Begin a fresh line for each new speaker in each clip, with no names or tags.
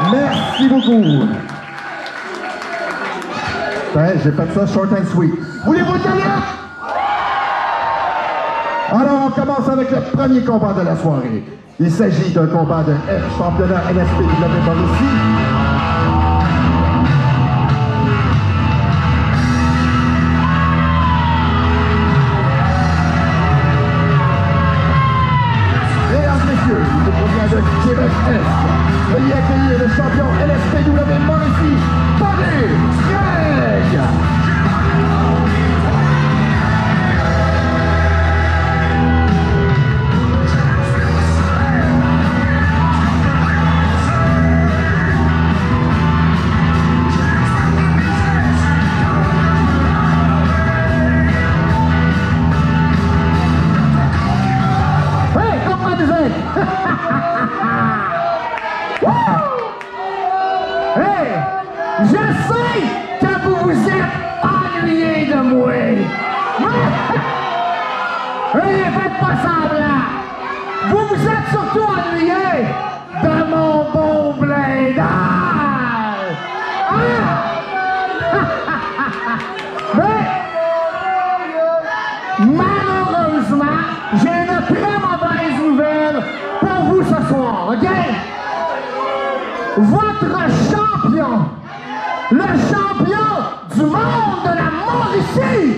Merci beaucoup. Ouais, j'ai fait ça short and sweet. Voulez-vous le gagner? Alors, on commence avec le premier combat de la soirée. Il s'agit d'un combat de championnat NSPW par ici. Mesdames, messieurs, il provient de Québec-Est. Veuillez accueillir le champion NSPW Mauricie, Buddy Greg!
Hey! Je sais que vous vous êtes ennuyés de moi! Hey, faites pas semblant! Vous vous êtes surtout ennuyés de mon beau blindage! Mais, malheureusement, j'ai une très mauvaise nouvelle pour vous ce soir, OK? Votre champion, le champion du monde de la Mauricie,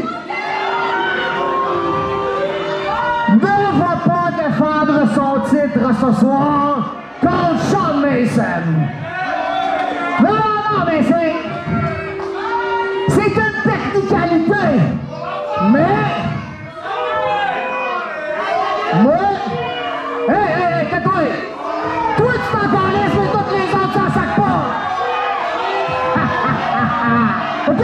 ne va pas défendre son titre ce soir contre Sean Mason. Non, mais c'est une technicalité, mais hey, tais-toi! Toi, tu t'en connais, mais toutes les autres, ça sac pas! OK?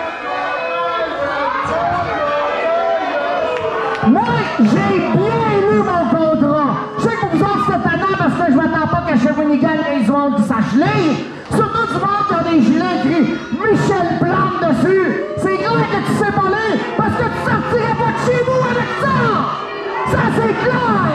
Moi, j'ai bien lu mon contrat. Je sais que vous autres, cette année, parce que je m'attends pas qu'à Shawinigan, il y ait du monde qui sache lire. Surtout du monde qui a des gilets écrits Michel Plante dessus. C'est clair que tu sais pas lire, parce que tu sortirais pas de chez vous avec ça! Ça, c'est clair!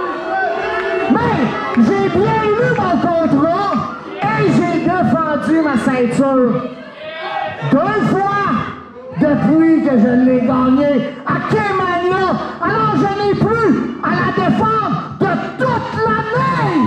Mais j'ai bien lu mon contrat et j'ai défendu ma ceinture 2 fois depuis que je l'ai gagnée à Kémania. Alors je n'ai plus à la défendre de toute l'année.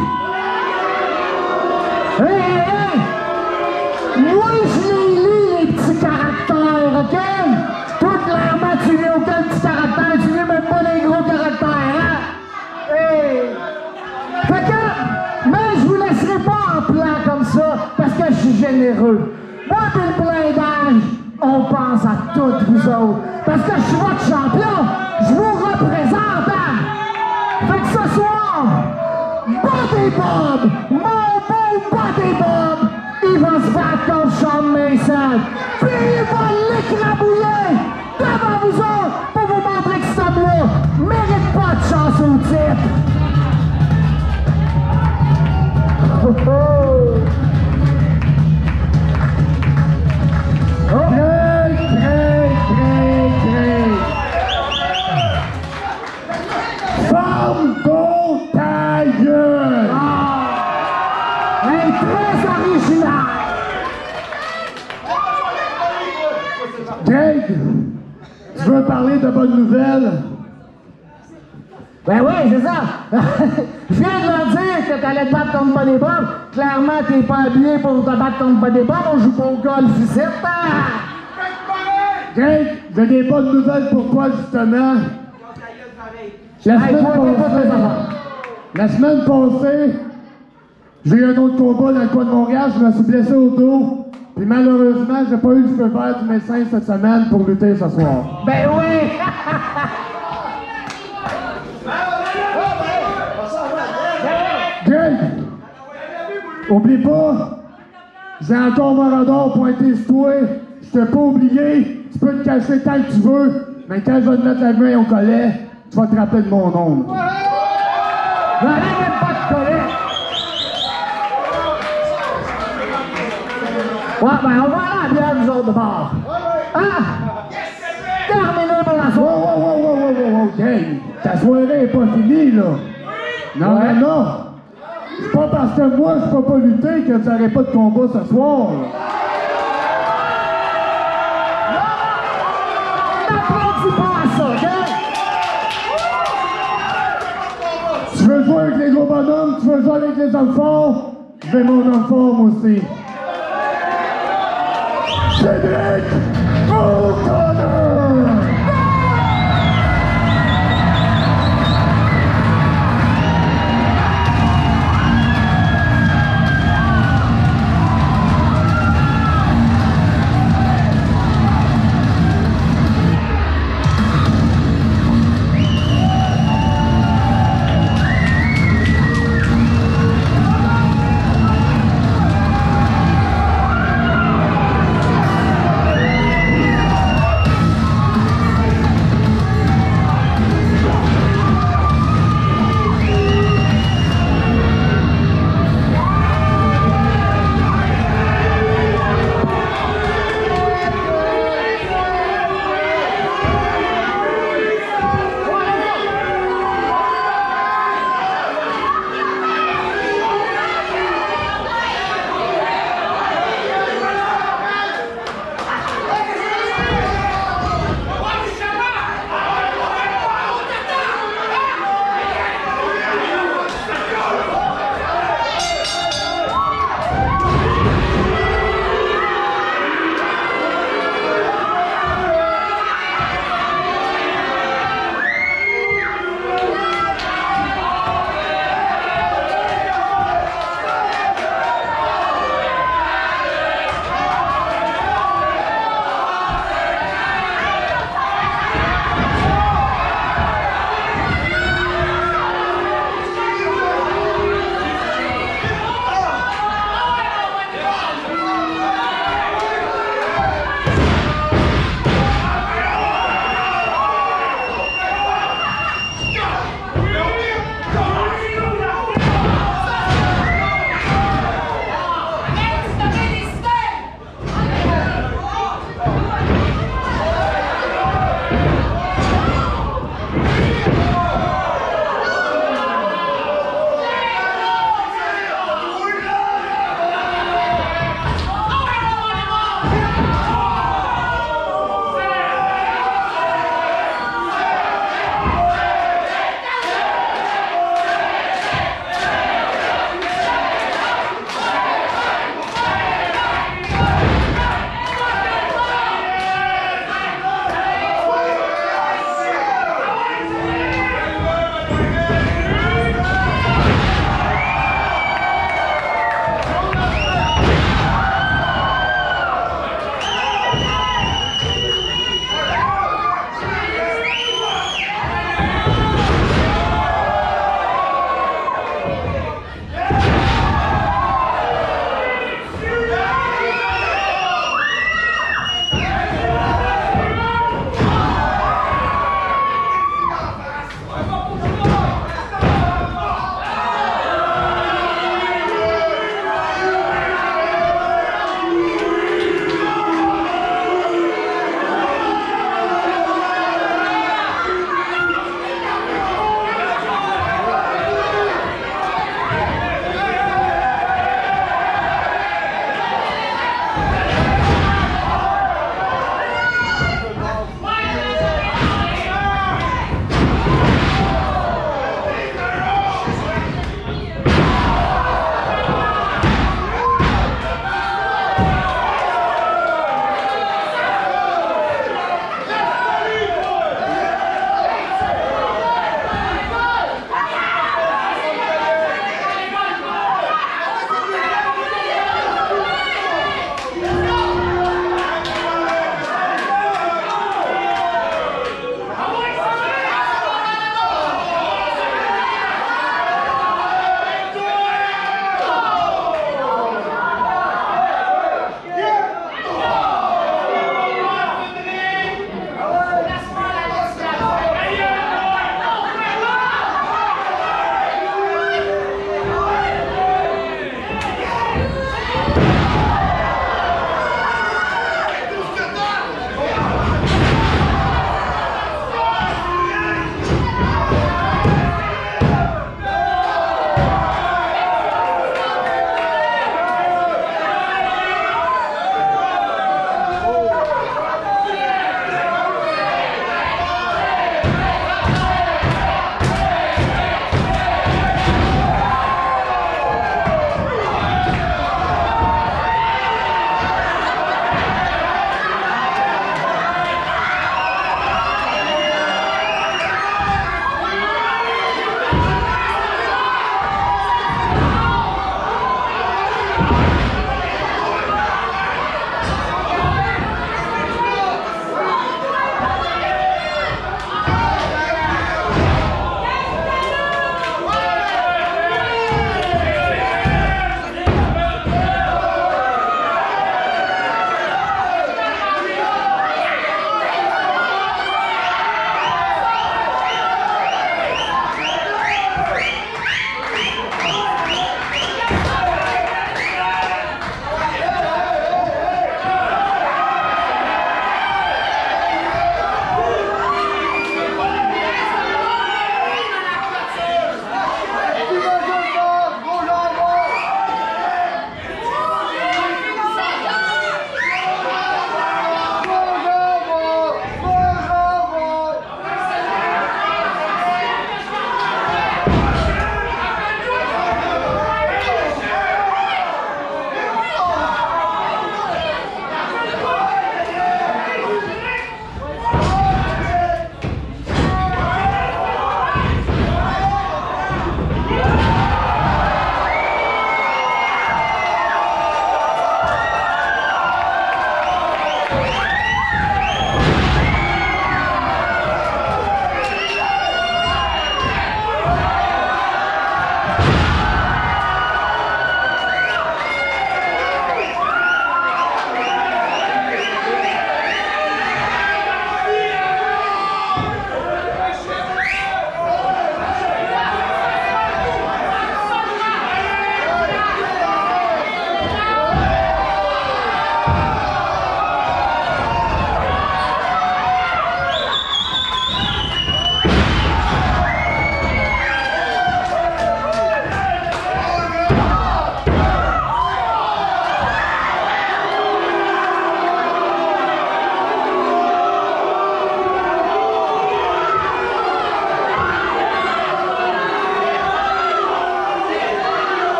Hey! Moi, je l'ai lu, les petits caractères, OK? Toi, clairement, tu lis aucun petit caractère, tu lis même pas les gros caractères, hein? Hey! Fait que, mais je vous laisserai pas en plan comme ça, parce que je suis généreux. Moi, puis le blindage, on pense à toutes vous autres. Parce que je suis votre champion, je vous représente, hein? Fait que ce soir, Buddy Bob, mon beau Buddy Bob, il va se battre contre Sean Mason. Puis il va l'écrabouiller devant vous autres pour vous montrer que cet homme-là mérite pas de chance au titre. Great. Ferme ton ta gueule! Très original! Greg, tu veux parler de bonnes nouvelles? Ben oui, c'est ça! Je viens de leur dire que t'allais te battre contre Buddy Bob. Clairement, t'es pas habillé pour te battre contre Buddy Bob. On joue pas au golf ici. Greg, j'ai des bonnes nouvelles pour toi, justement. La semaine passée, j'ai eu un autre combat dans le coin de Montréal. Je me suis blessé au dos. Puis malheureusement, j'ai pas eu le feu vert du médecin cette semaine pour lutter ce soir. Ben oui! Greg, oublie pas, j'ai encore mon radar pointé sur toi. Je t'ai pas oublié. Tu peux te cacher tant que tu veux. Mais quand je vais te mettre la main au collet, tu vas te rappeler de mon nom. J'en ai même pas de collet. Ouais, ben on va aller à la bière, nous autres, de bord. Hein? Terminé pour la soirée. Wow, Greg, ta soirée est pas finie, là. Non, ouais. Non. C'est pas parce que moi, je peux pas lutter que vous n'aurez pas de combat ce soir. N'applaudis pas à ça, OK? Tu veux jouer avec les gros bonhommes, tu veux jouer avec les hommes forts, je vais mon homme fort, moi aussi. Cédric Aucoin!